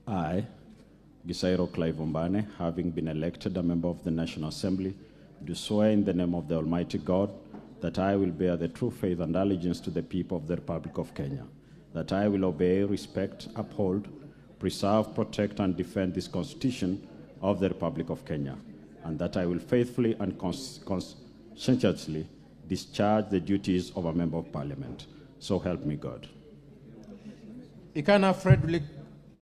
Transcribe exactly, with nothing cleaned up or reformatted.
I, Gisairo Clive, having been elected a member of the National Assembly, do swear in the name of the Almighty God that I will bear the true faith and allegiance to the people of the Republic of Kenya, that I will obey, respect, uphold, preserve, protect, and defend this Constitution of the Republic of Kenya, and that I will faithfully and cons conscientiously discharge the duties of a member of Parliament. So help me God. Ikana Frederick